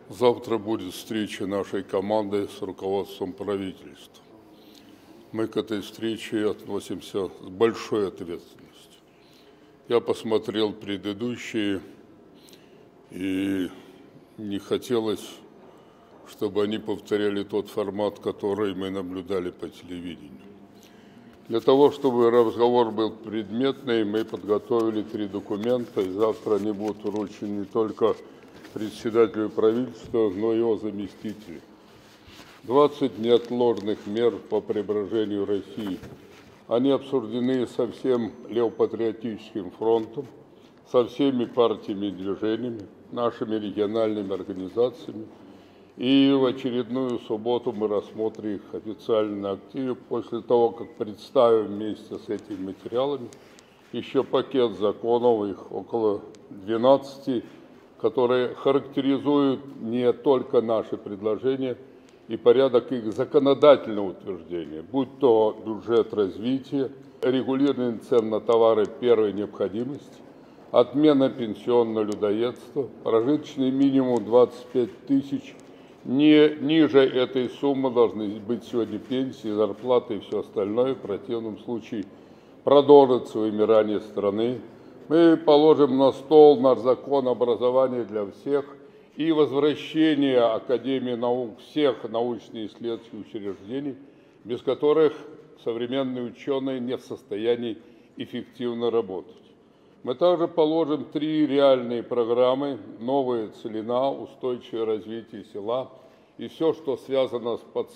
Завтра будет встреча нашей команды с руководством правительства. Мы к этой встрече относимся с большой ответственностью. Я посмотрел предыдущие, и не хотелось, чтобы они повторяли тот формат, который мы наблюдали по телевидению. Для того, чтобы разговор был предметный, мы подготовили 3 документа, и завтра они будут вручены не только председателю правительства, но и его заместителю. 20 неотложных мер по преображению России. Они обсуждены со всем левопатриотическим фронтом, со всеми партиями и движениями, нашими региональными организациями. И в очередную субботу мы рассмотрим их официально на активе, после того, как представим вместе с этими материалами еще пакет законов, их около 12, которые характеризуют не только наши предложения и порядок их законодательного утверждения, будь то бюджет развития, регулирование цен на товары первой необходимости, отмена пенсионного людоедства, прожиточный минимум 25 тысяч. Не ниже этой суммы должны быть сегодня пенсии, зарплаты и все остальное. В противном случае продолжится вымирание страны. Мы положим на стол наш закон образования для всех и возвращение Академии наук всех научно-исследовательских учреждений, без которых современные ученые не в состоянии эффективно работать. Мы также положим 3 реальные программы: новая целина, устойчивое развитие села и все, что связано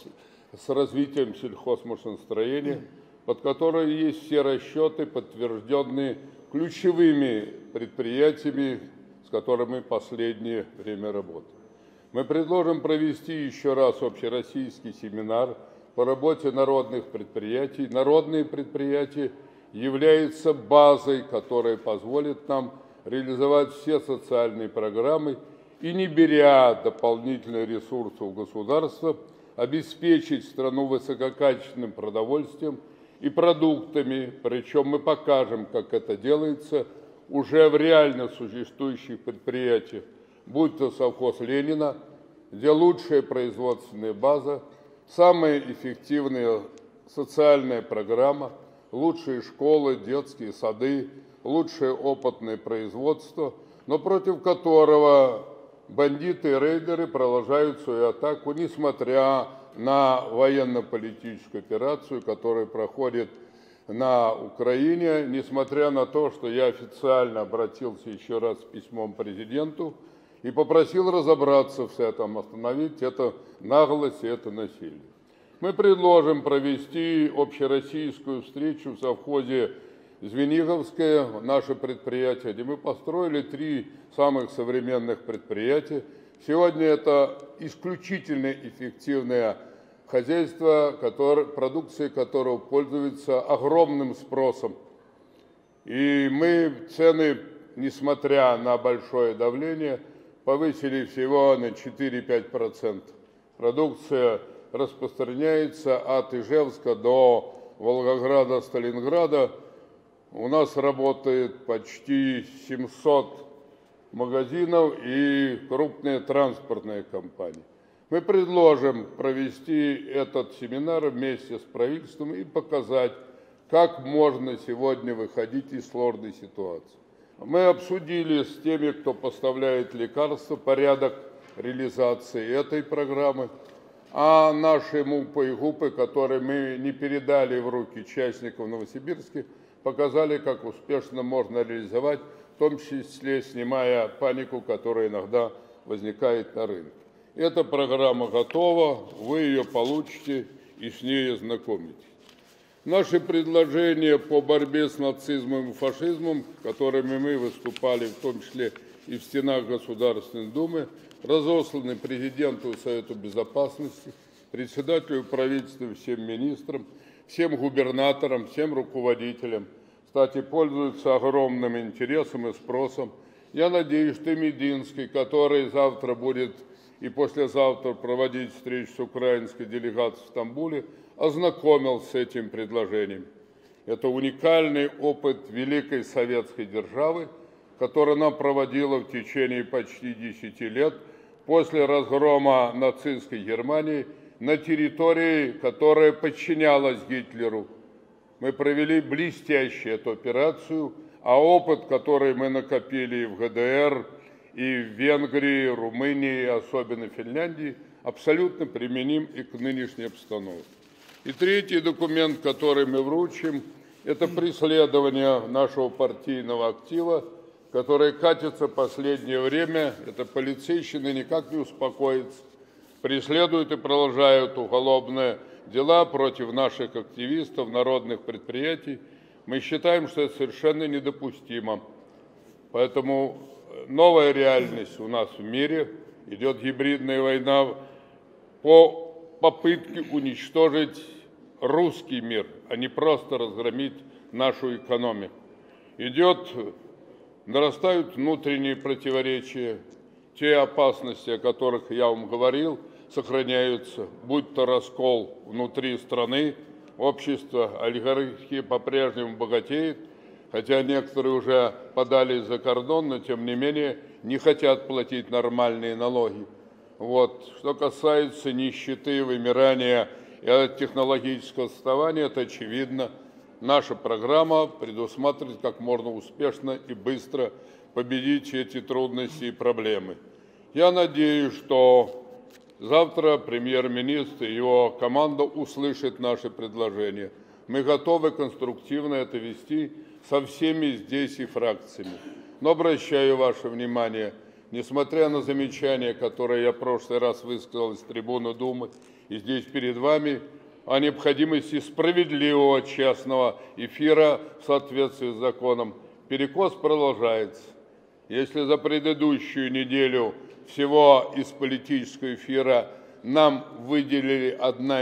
с развитием сельхозмашиностроения, под которые есть все расчеты, подтвержденные ключевыми предприятиями, с которыми мы последнее время работаем. Мы предложим провести еще раз общероссийский семинар по работе народных предприятий. Народные предприятия являются базой, которая позволит нам реализовать все социальные программы и, не беря дополнительные ресурсы у государства, обеспечить страну высококачественным продовольствием и продуктами, причем мы покажем, как это делается уже в реально существующих предприятиях, будь то совхоз Ленина, где лучшая производственная база, самая эффективная социальная программа, лучшие школы, детские сады, лучшее опытное производство, но против которого бандиты и рейдеры продолжают свою атаку, несмотря на военно-политическую операцию, которая проходит на Украине, несмотря на то, что я официально обратился еще раз с письмом к президенту и попросил разобраться в этом, остановить это наглость и это насилие. Мы предложим провести общероссийскую встречу в совхозе Звениговское, наше предприятие, где мы построили 3 самых современных предприятия. Сегодня это исключительно эффективное хозяйство, продукция которого пользуется огромным спросом. И мы цены, несмотря на большое давление, повысили всего на 4-5%. Продукция распространяется от Ижевска до Волгограда, Сталинграда. У нас работает почти 700 магазинов и крупные транспортные компании. Мы предложим провести этот семинар вместе с правительством и показать, как можно сегодня выходить из сложной ситуации. Мы обсудили с теми, кто поставляет лекарства, порядок реализации этой программы. А наши МУПы и ГУПы, которые мы не передали в руки частников в Новосибирске, показали, как успешно можно реализовать, в том числе снимая панику, которая иногда возникает на рынке. Эта программа готова, вы ее получите и с ней ознакомитесь. Наши предложения по борьбе с нацизмом и фашизмом, которыми мы выступали, в том числе и в стенах Государственной Думы, разосланы президенту и Совету Безопасности, председателю правительства, всем министрам, всем губернаторам, всем руководителям. Кстати, пользуются огромным интересом и спросом. Я надеюсь, что Мединский, который завтра будет и послезавтра проводить встречу с украинской делегацией в Стамбуле, ознакомился с этим предложением. Это уникальный опыт великой советской державы, которая она проводила в течение почти 10 лет после разгрома нацистской Германии на территории, которая подчинялась Гитлеру. Мы провели блестящую эту операцию, а опыт, который мы накопили и в ГДР, и в Венгрии, Румынии, особенно Финляндии, абсолютно применим и к нынешней обстановке. И третий документ, который мы вручим, это преследование нашего партийного актива, который катится в последнее время. Это полицейщина никак не успокоится. Преследуют и продолжают уголовные дела против наших активистов, народных предприятий. Мы считаем, что это совершенно недопустимо. Поэтому новая реальность у нас в мире. Идет гибридная война по попытке уничтожить русский мир, а не просто разгромить нашу экономику. Нарастают внутренние противоречия, те опасности, о которых я вам говорил, сохраняются, будь то раскол внутри страны, общество, олигархи по-прежнему богатеет, хотя некоторые уже подались за кордон, но тем не менее не хотят платить нормальные налоги. Что касается нищеты, вымирания и технологического отставания, это очевидно. Наша программа предусматривает, как можно успешно и быстро победить эти трудности и проблемы. Я надеюсь, что завтра премьер-министр и его команда услышат наши предложения. Мы готовы конструктивно это вести со всеми здесь и фракциями. Но обращаю ваше внимание, несмотря на замечания, которые я в прошлый раз высказал из трибуны Думы и здесь перед вами, о необходимости справедливого частного эфира в соответствии с законом, перекос продолжается. Если за предыдущую неделю всего из политического эфира нам выделили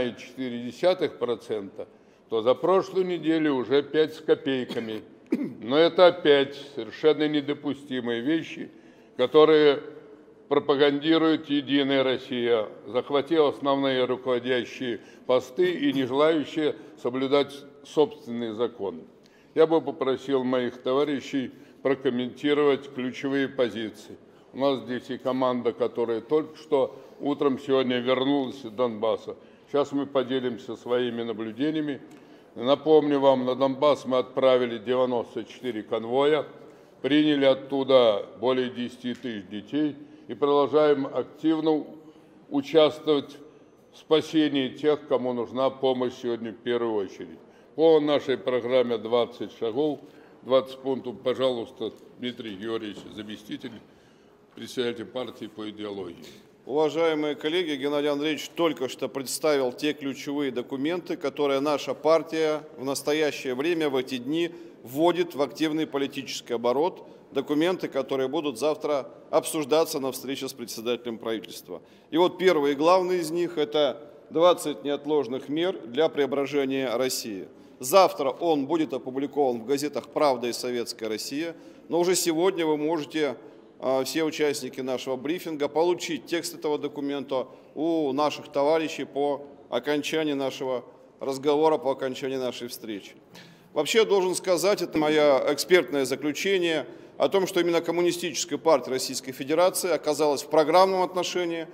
1,4%, то за прошлую неделю уже 5 с копейками. Но это опять совершенно недопустимые вещи, которые пропагандирует «Единая Россия», захватив основные руководящие посты и не желающие соблюдать собственные законы. Я бы попросил моих товарищей прокомментировать ключевые позиции. У нас здесь и команда, которая только что утром сегодня вернулась из Донбасса. Сейчас мы поделимся своими наблюдениями. Напомню вам, на Донбасс мы отправили 94 конвоя, приняли оттуда более 10 тысяч детей и продолжаем активно участвовать в спасении тех, кому нужна помощь сегодня в первую очередь. По нашей программе 20 шагов, 20 пунктов, пожалуйста, Дмитрий Георгиевич, заместитель председателя партии по идеологии. Уважаемые коллеги, Геннадий Андреевич только что представил те ключевые документы, которые наша партия в настоящее время, в эти дни, вводит в активный политический оборот. Документы, которые будут завтра обсуждаться на встрече с председателем правительства. И первый и главный из них – это 20 неотложных мер для преображения России. Завтра он будет опубликован в газетах «Правда» и «Советская Россия», но уже сегодня вы можете, все участники нашего брифинга, получить текст этого документа у наших товарищей по окончании нашего разговора, по окончании нашей встречи. Вообще, я должен сказать, это мое экспертное заключение о том, что именно Коммунистическая партия Российской Федерации оказалась в программном отношении,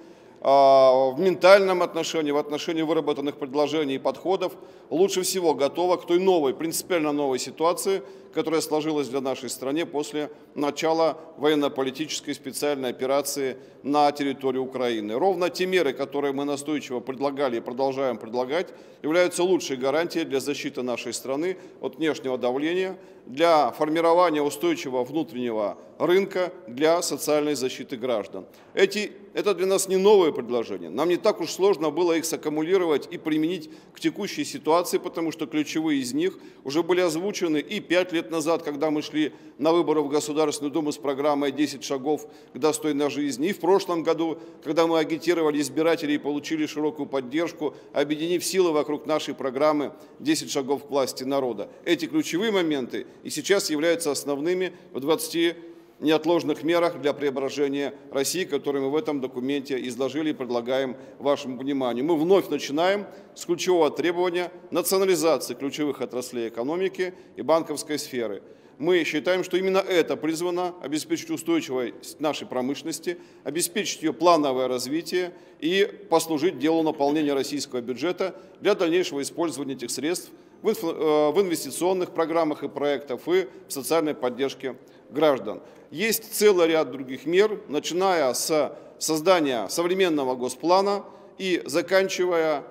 в ментальном отношении, в отношении выработанных предложений и подходов лучше всего готова к той новой, принципиально новой ситуации, которая сложилась для нашей страны после начала военно-политической специальной операции на территории Украины. Ровно те меры, которые мы настойчиво предлагали и продолжаем предлагать, являются лучшей гарантией для защиты нашей страны от внешнего давления, для формирования устойчивого внутреннего рынка, для социальной защиты граждан. Это для нас не новые предложения. Нам не так уж сложно было их саккумулировать и применить к текущей ситуации, потому что ключевые из них уже были озвучены и 5 лет назад, когда мы шли на выборы в Государственную Думу с программой «10 шагов к достойной жизни», и в прошлом году, когда мы агитировали избирателей и получили широкую поддержку, объединив силы вокруг нашей программы «10 шагов к власти народа». Эти ключевые моменты и сейчас являются основными в 20 неотложных мерах для преображения России, которые мы в этом документе изложили и предлагаем вашему вниманию. Мы вновь начинаем с ключевого требования национализации ключевых отраслей экономики и банковской сферы. мы считаем, что именно это призвано обеспечить устойчивость нашей промышленности, обеспечить ее плановое развитие и послужить делу наполнения российского бюджета для дальнейшего использования этих средств в инвестиционных программах и проектах и в социальной поддержке граждан. Есть целый ряд других мер, начиная с создания современного госплана и заканчивая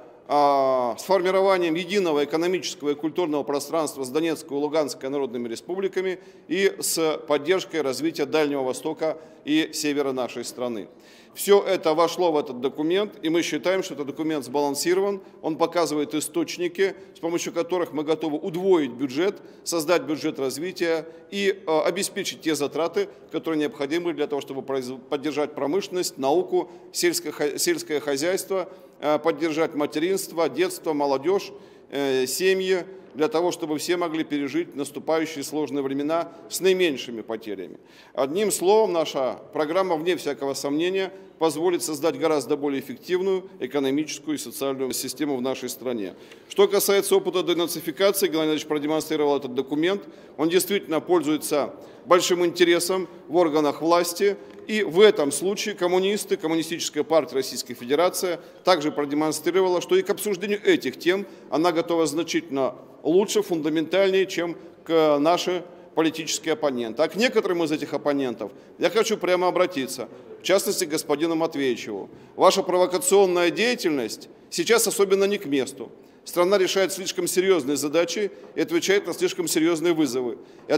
с формированием единого экономического и культурного пространства с Донецкой и Луганской народными республиками и с поддержкой развития Дальнего Востока и севера нашей страны. Все это вошло в этот документ, и мы считаем, что этот документ сбалансирован, он показывает источники, с помощью которых мы готовы удвоить бюджет, создать бюджет развития и обеспечить те затраты, которые необходимы для того, чтобы поддержать промышленность, науку, сельское хозяйство, поддержать материнство, детство, молодежь, семьи, для того, чтобы все могли пережить наступающие сложные времена с наименьшими потерями. Одним словом, наша программа, вне всякого сомнения, позволит создать гораздо более эффективную экономическую и социальную систему в нашей стране. Что касается опыта денацификации, Геннадий Андреевич продемонстрировал этот документ. Он действительно пользуется большим интересом в органах власти. И в этом случае коммунисты, Коммунистическая партия Российской Федерации также продемонстрировала, что и к обсуждению этих тем она готова значительно лучше, фундаментальнее, чем к наши политические оппоненты. А к некоторым из этих оппонентов я хочу прямо обратиться, в частности, к господину Матвеичеву. Ваша провокационная деятельность сейчас особенно не к месту. Страна решает слишком серьезные задачи и отвечает на слишком серьезные вызовы.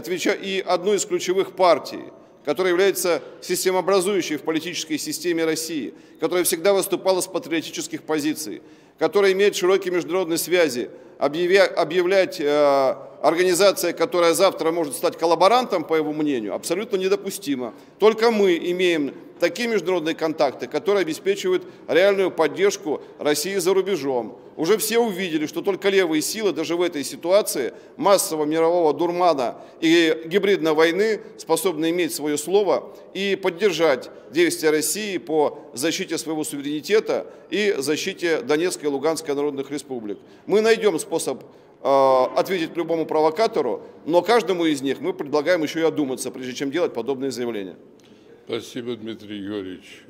И одну из ключевых партий, которая является системообразующей в политической системе России, которая всегда выступала с патриотических позиций, которая имеет широкие международные связи, объявлять организация, которая завтра может стать коллаборантом, по его мнению, абсолютно недопустимо. Только мы имеем такие международные контакты, которые обеспечивают реальную поддержку России за рубежом. Уже все увидели, что только левые силы даже в этой ситуации массового мирового дурмана и гибридной войны способны иметь свое слово и поддержать действия России по защите своего суверенитета и защите Донецкой и Луганской народных республик. Мы найдем способ ответить любому провокатору, но каждому из них мы предлагаем еще и одуматься, прежде чем делать подобные заявления. Спасибо, Дмитрий Юрьевич.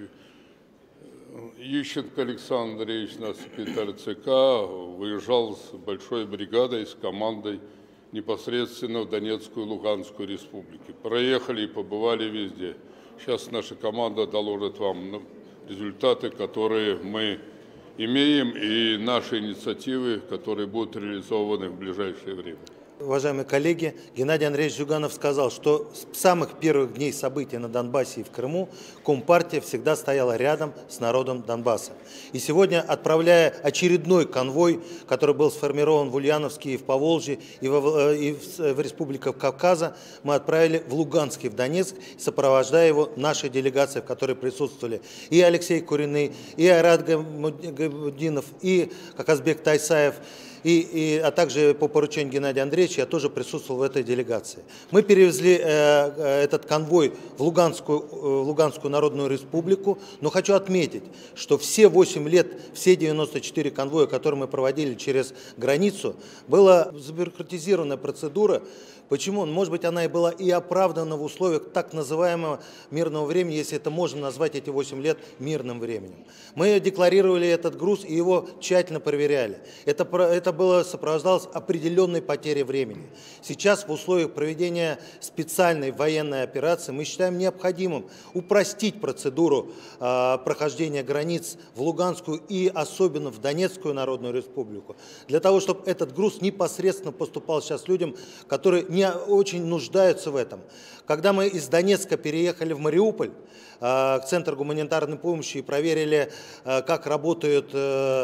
Ющенко Александр Андреевич, наш секретарь ЦК, выезжал с большой бригадой, с командой непосредственно в Донецкую и Луганскую республики. Проехали и побывали везде. Сейчас наша команда доложит вам результаты, которые мы имеем, и наши инициативы, которые будут реализованы в ближайшее время. Уважаемые коллеги, Геннадий Андреевич Зюганов сказал, что с самых первых дней событий на Донбассе и в Крыму Компартия всегда стояла рядом с народом Донбасса. И сегодня, отправляя очередной конвой, который был сформирован в Ульяновске и в Поволжье, и в республиках Кавказа, мы отправили в Луганск и в Донецк, сопровождая его нашей делегацией, в которой присутствовали и Алексей Куриный, и Айрат Гамудинов, и Казбек Тайсаев, а также по поручению Геннадия Андреевича я тоже присутствовал в этой делегации. Мы перевезли этот конвой в Луганскую Народную Республику, но хочу отметить, что все 8 лет, все 94 конвоя, которые мы проводили через границу, была забюрократизированная процедура. Почему? Может быть, она и была и оправдана в условиях так называемого мирного времени, если это можно назвать эти 8 лет мирным временем. Мы декларировали этот груз и его тщательно проверяли. Это было сопровождалось определенной потерей времени. Сейчас в условиях проведения специальной военной операции мы считаем необходимым упростить процедуру прохождения границ в Луганскую и особенно в Донецкую Народную Республику, для того, чтобы этот груз непосредственно поступал сейчас людям, которые не очень нуждаются в этом. Когда мы из Донецка переехали в Мариуполь, к Центру гуманитарной помощи и проверили, как работает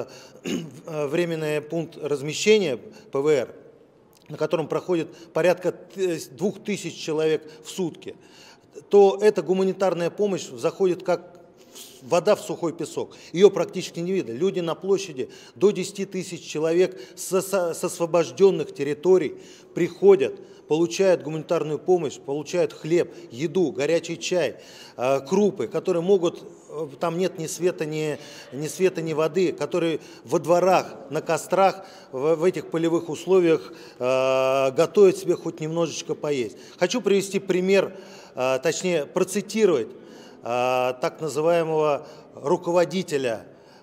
временный пункт размещения ПВР, на котором проходит порядка 2000 человек в сутки, то эта гуманитарная помощь заходит как вода в сухой песок. Ее практически не видно. Люди на площади, до 10 тысяч человек с освобожденных территорий приходят, получают гуманитарную помощь, получают хлеб, еду, горячий чай, крупы, которые могут там нет ни света, ни воды, которые во дворах, на кострах, в этих полевых условиях готовят себе хоть немножечко поесть. Хочу привести пример, точнее процитировать так называемого руководителя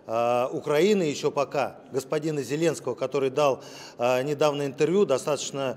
Украины еще пока, господина Зеленского, который дал недавно интервью, достаточно,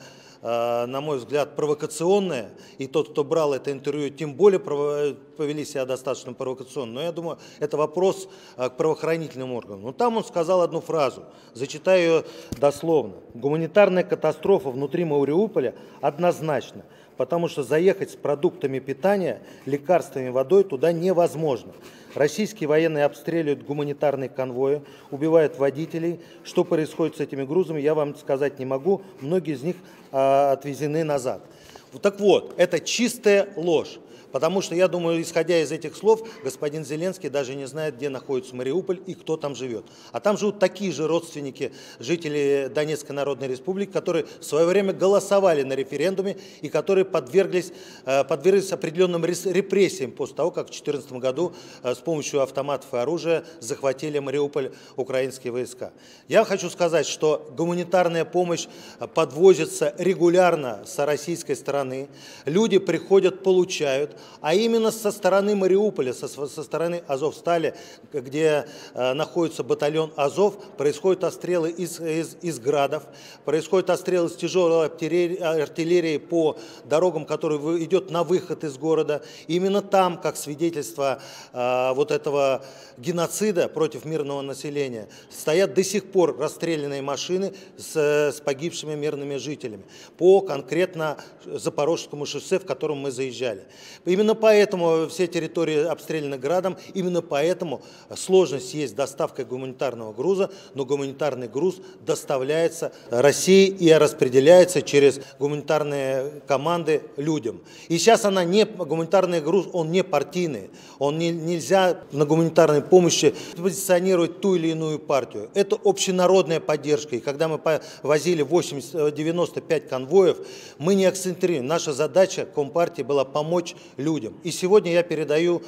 на мой взгляд, провокационное, и тот, кто брал это интервью, тем более повели себя достаточно провокационно. Но я думаю, это вопрос к правоохранительным органам. Но там он сказал одну фразу, зачитаю ее дословно. Гуманитарная катастрофа внутри Мариуполя однозначно, потому что заехать с продуктами питания, лекарствами, водой туда невозможно. Российские военные обстреливают гуманитарные конвои, убивают водителей. Что происходит с этими грузами, я вам сказать не могу. Многие из них отвезены назад. Так вот, это чистая ложь. Потому что, я думаю, исходя из этих слов, господин Зеленский даже не знает, где находится Мариуполь и кто там живет. А там живут такие же родственники жителей Донецкой Народной Республики, которые в свое время голосовали на референдуме и которые подверглись определенным репрессиям после того, как в 2014 году с помощью автоматов и оружия захватили Мариуполь украинские войска. Я хочу сказать, что гуманитарная помощь подвозится регулярно с российской стороны. Люди приходят, получают. А именно со стороны Мариуполя, со стороны Азовстали, где находится батальон Азов, происходят обстрелы из градов, происходят обстрелы с тяжелой артиллерии по дорогам, которые идет на выход из города. И именно там, как свидетельство вот этого геноцида против мирного населения, стоят до сих пор расстрелянные машины с погибшими мирными жителями по конкретно Запорожскому шоссе, в котором мы заезжали. Именно поэтому все территории обстреляны градом, именно поэтому сложность есть с доставкой гуманитарного груза, но гуманитарный груз доставляется России и распределяется через гуманитарные команды людям. И сейчас гуманитарный груз, он не партийный, нельзя на гуманитарной помощи позиционировать ту или иную партию. Это общенародная поддержка. И когда мы возили 95 конвоев, мы не акцентрируем. Наша задача Компартии была помочь людям. И сегодня я передаю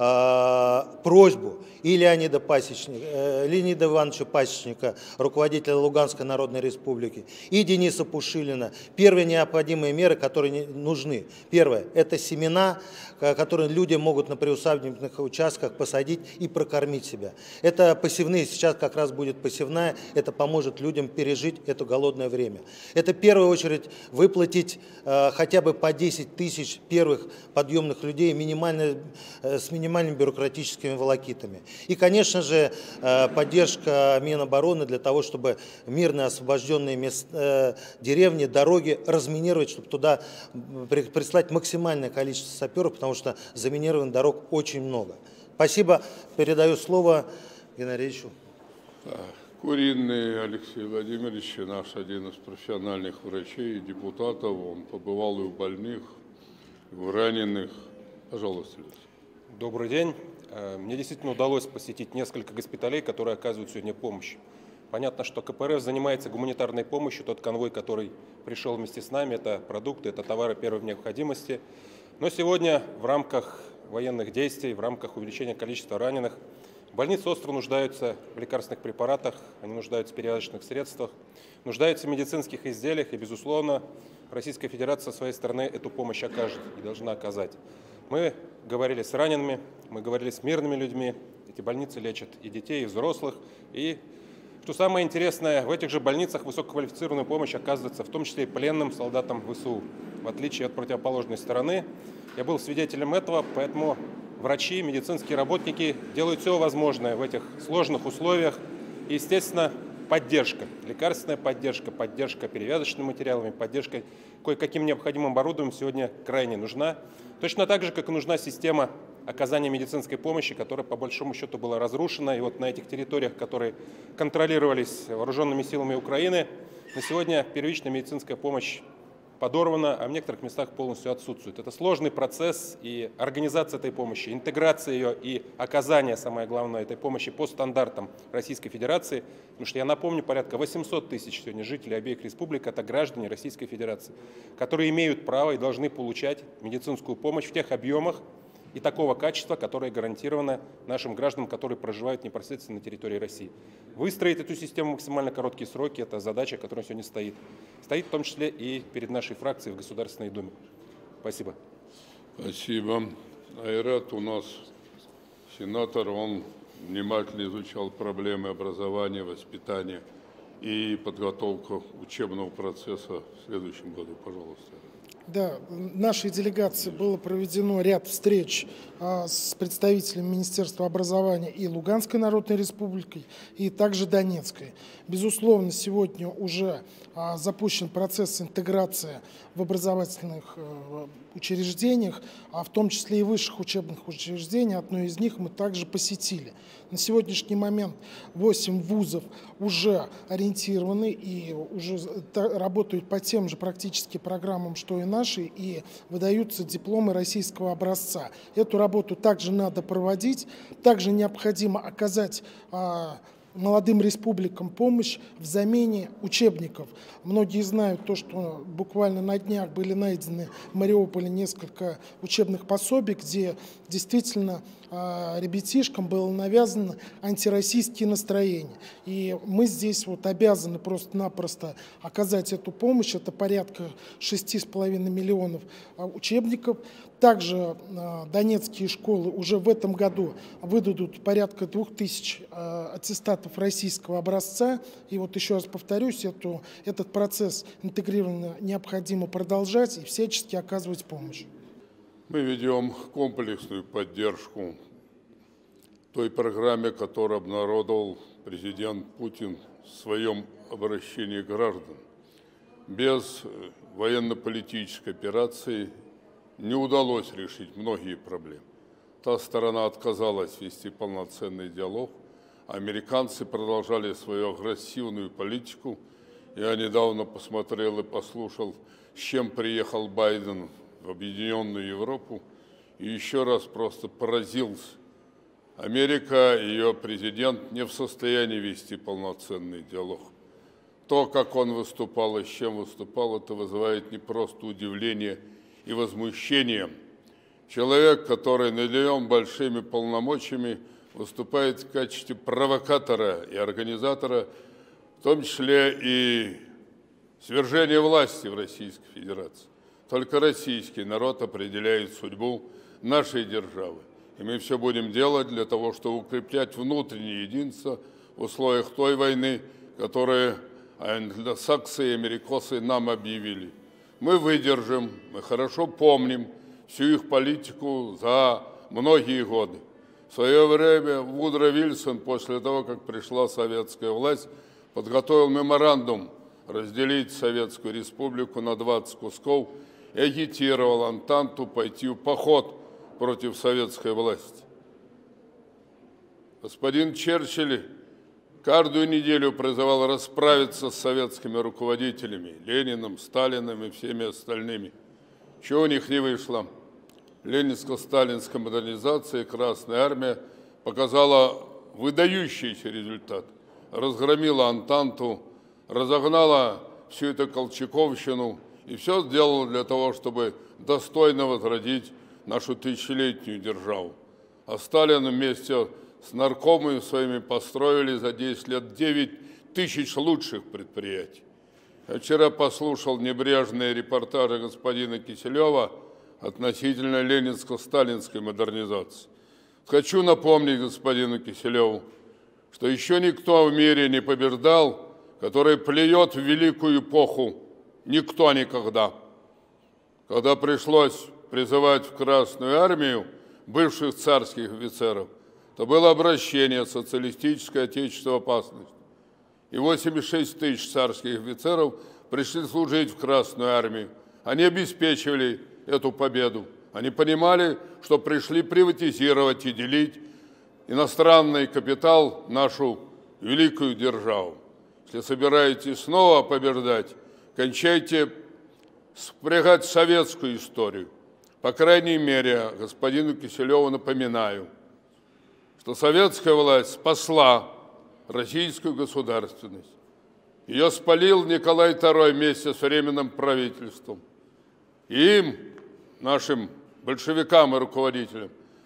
просьбу и Леонида Ивановича Пасечника, руководителя Луганской Народной Республики, и Дениса Пушилина. Первые необходимые меры, которые нужны. Первое – это семена, которые люди могут на приусадебных участках посадить и прокормить себя. Это посевные, сейчас как раз будет посевная, это поможет людям пережить это голодное время. Это в первую очередь выплатить хотя бы по 10 тысяч первых подъемных людей с минимальными бюрократическими волокитами. И, конечно же, поддержка Минобороны для того, чтобы мирно освобожденные деревни, дороги разминировать, чтобы туда прислать максимальное количество саперов, потому что заминированных дорог очень много. Спасибо. Передаю слово Геннадию Ильичу. Куриный Алексей Владимирович, наш один из профессиональных врачей и депутатов, он побывал и у больных, и у раненых. Пожалуйста. Добрый день. Мне действительно удалось посетить несколько госпиталей, которые оказывают сегодня помощь. Понятно, что КПРФ занимается гуманитарной помощью. Тот конвой, который пришел вместе с нами, это продукты, это товары первой необходимости. Но сегодня в рамках военных действий, в рамках увеличения количества раненых, больницы остро нуждаются в лекарственных препаратах, они нуждаются в перевязочных средствах, нуждаются в медицинских изделиях, и, безусловно, Российская Федерация со своей стороны эту помощь окажет и должна оказать. Мы говорили с ранеными, мы говорили с мирными людьми, эти больницы лечат и детей, и взрослых, и, что самое интересное, в этих же больницах высококвалифицированную помощь оказывается в том числе и пленным солдатам ВСУ, в отличие от противоположной стороны. Я был свидетелем этого, поэтому врачи, медицинские работники делают все возможное в этих сложных условиях. И, естественно, поддержка, лекарственная поддержка, поддержка перевязочными материалами, поддержка кое-каким необходимым оборудованием сегодня крайне нужна. Точно так же, как и нужна система оказания медицинской помощи, которая по большому счету была разрушена. И вот на этих территориях, которые контролировались вооруженными силами Украины, на сегодня первичная медицинская помощь подорвана, а в некоторых местах полностью отсутствует. Это сложный процесс, и организация этой помощи, интеграция ее и оказание, самое главное, этой помощи по стандартам Российской Федерации. Потому что, я напомню, порядка 800 тысяч сегодня жителей обеих республик – это граждане Российской Федерации, которые имеют право и должны получать медицинскую помощь в тех объемах, и такого качества, которое гарантировано нашим гражданам, которые проживают непосредственно на территории России. Выстроить эту систему в максимально короткие сроки – это задача, которая сегодня стоит. Стоит в том числе и перед нашей фракцией в Государственной Думе. Спасибо. Спасибо. Айрат у нас сенатор, он внимательно изучал проблемы образования, воспитания и подготовку учебного процесса в следующем году. Пожалуйста. Да, нашей делегации было проведено ряд встреч с представителями Министерства образования и Луганской Народной Республики, и также Донецкой. Безусловно, сегодня уже запущен процесс интеграции в образовательных учреждениях, в том числе и высших учебных учреждений. Одно из них мы также посетили. На сегодняшний момент 8 вузов уже ориентированы и уже работают по тем же практически программам, что и наши, и выдаются дипломы российского образца. Эту работу также надо проводить, также необходимо оказать молодым республикам помощь в замене учебников. Многие знают то, что буквально на днях были найдены в Мариуполе несколько учебных пособий, где действительно ребятишкам было навязано антироссийские настроения. И мы здесь вот обязаны просто-напросто оказать эту помощь. Это порядка 6,5 миллионов учебников. Также донецкие школы уже в этом году выдадут порядка 2000 аттестатов российского образца. И вот еще раз повторюсь, этот процесс интегрированно необходимо продолжать и всячески оказывать помощь. Мы ведем комплексную поддержку той программе, которую обнародовал президент Путин в своем обращении к гражданам. Без военно-политической операции не удалось решить многие проблемы. Та сторона отказалась вести полноценный диалог, а американцы продолжали свою агрессивную политику. Я недавно посмотрел и послушал, с чем приехал Байден в Объединенную Европу, и еще раз просто поразился. Америка, ее президент не в состоянии вести полноценный диалог. То, как он выступал и с чем выступал, это вызывает не просто удивление и возмущение. Человек, который наделен большими полномочиями, выступает в качестве провокатора и организатора, в том числе и свержения власти в Российской Федерации. Только российский народ определяет судьбу нашей державы. И мы все будем делать для того, чтобы укреплять внутреннее единство в условиях той войны, которую англосаксы и америкосы нам объявили. Мы выдержим, мы хорошо помним всю их политику за многие годы. В свое время Вудро Вильсон, после того, как пришла советская власть, подготовил меморандум разделить Советскую Республику на 20 кусков и агитировал Антанту пойти в поход против советской власти. Господин Черчилль каждую неделю призывал расправиться с советскими руководителями, Лениным, Сталиным и всеми остальными. Чего у них не вышло? Ленинско-сталинская модернизация и Красная Армия показала выдающийся результат. Разгромила Антанту, разогнала всю эту колчаковщину и все сделала для того, чтобы достойно возродить нашу тысячелетнюю державу. А Сталин вместе с наркомами своими построили за 10 лет 9 тысяч лучших предприятий. Я вчера послушал небрежные репортажи господина Киселева относительно ленинско-сталинской модернизации. Хочу напомнить господину Киселеву, что еще никто в мире не побеждал, который плюет в великую эпоху. Никто никогда. Когда пришлось призывать в Красную Армию бывших царских офицеров, то было обращение социалистическое отечество опасности. И 86 тысяч царских офицеров пришли служить в Красную Армию. Они обеспечивали эту победу. Они понимали, что пришли приватизировать и делить иностранный капитал, нашу великую державу. Если собираетесь снова побеждать, кончайте спрягать советскую историю. По крайней мере, господину Киселеву напоминаю, что советская власть спасла российскую государственность. Ее спалил Николай II вместе с Временным правительством. И им, нашим большевикам и руководителям,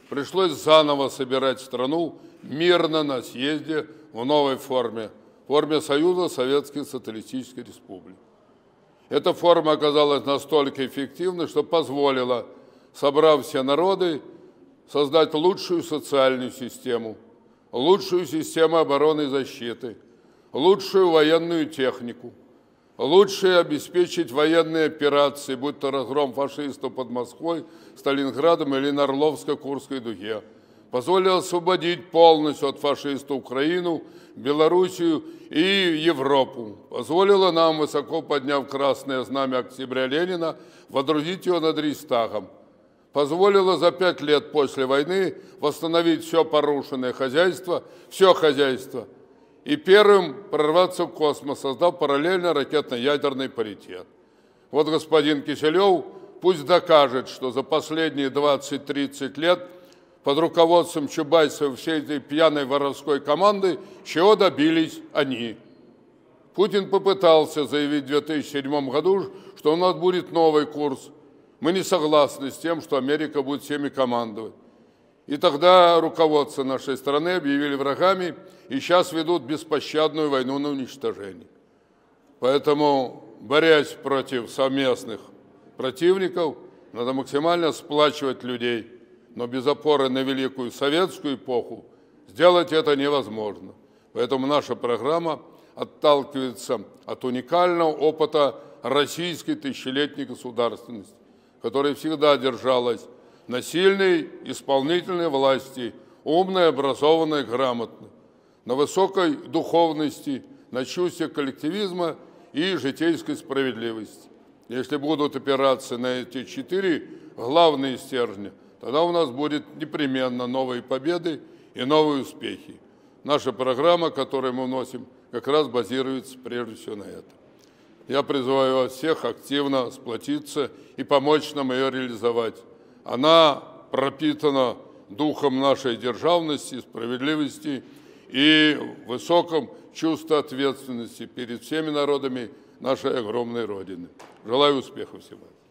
Пришлось заново собирать страну мирно на съезде в новой форме Союза Советских Социалистических Республик. Эта форма оказалась настолько эффективной, что позволила, собрав все народы, создать лучшую социальную систему, лучшую систему обороны и защиты, лучшую военную технику, лучше обеспечить военные операции, будь то разгром фашистов под Москвой, Сталинградом или на Орловско-Курской дуге. Позволило освободить полностью от фашистов Украину, Белоруссию и Европу. Позволило нам, высоко подняв красное знамя октября Ленина, водрузить его над Рейхстагом. Позволило за 5 лет после войны восстановить все порушенное хозяйство, все хозяйство, и первым прорваться в космос, создав параллельно ракетно-ядерный паритет. Вот господин Киселев пусть докажет, что за последние 20-30 лет под руководством Чубайса всей этой пьяной воровской команды, чего добились они. Путин попытался заявить в 2007 году, что у нас будет новый курс. Мы не согласны с тем, что Америка будет всеми командовать. И тогда руководство нашей страны объявили врагами и сейчас ведут беспощадную войну на уничтожение. Поэтому, борясь против совместных противников, надо максимально сплачивать людей. Но без опоры на великую советскую эпоху сделать это невозможно. Поэтому наша программа отталкивается от уникального опыта российской тысячелетней государственности, которая всегда держалась на сильной исполнительной власти, умной, образованной, грамотной, на высокой духовности, на чувстве коллективизма и житейской справедливости. Если будут опираться на эти 4 главные стержня, тогда у нас будет непременно новые победы и новые успехи. Наша программа, которую мы вносим, как раз базируется прежде всего на этом. Я призываю вас всех активно сплотиться и помочь нам ее реализовать. Она пропитана духом нашей державности, справедливости и высоком чувстве ответственности перед всеми народами нашей огромной Родины. Желаю успехов всем.